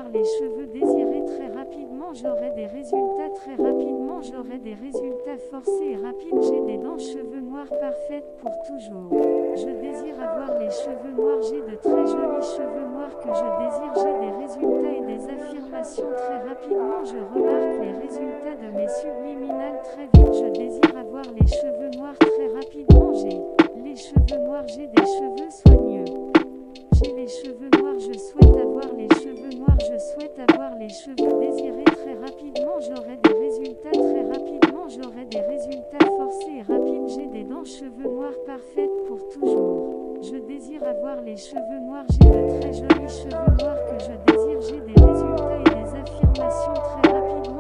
avoir les cheveux désirés très rapidement, j'aurai des résultats très rapidement, j'aurai des résultats forcés et rapides. J'ai des dents cheveux noirs parfaites pour toujours. Je désire avoir les cheveux noirs, j'ai de très jolis cheveux noirs que je désire, j'ai des résultats et des affirmations très rapidement, je remarque les résultats de mes subliminales très vite, je désire avoir les cheveux noirs très rapidement, j'ai les cheveux noirs, j'ai des cheveux soigneux. J'ai les cheveux noirs, je souhaite avoir les cheveux noirs, je souhaite avoir les cheveux désirés très rapidement, j'aurai des résultats très rapidement, j'aurai des résultats forcés et rapides, j'ai des dents cheveux noirs parfaites pour toujours. Je désire avoir les cheveux noirs, j'ai de très jolis cheveux noirs que je désire, j'ai des résultats et des affirmations très rapidement.